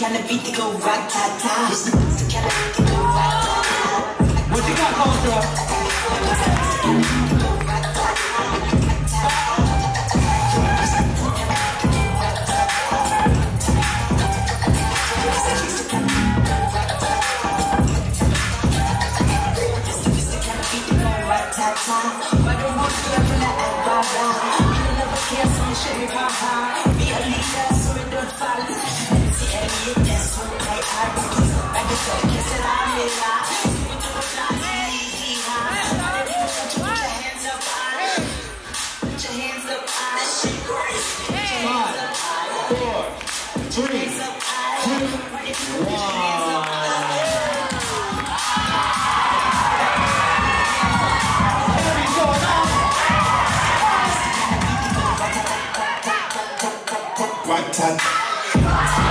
kind of beat to go rat-ta-ta. It's the kind of beat to go rat-ta-ta. What you got, Kontra? But don't want to ever let that rah-rah. You never care, so you should be ha-ha. Be a leader, so it don't follow. See, any of that's what they are. Back and forth, kiss it out, yeah. See what you look like, yeah. Put your hands up high. Put your hands up high. Shake grace. Put your hands up high. 4, 3, 2, 1. Right time.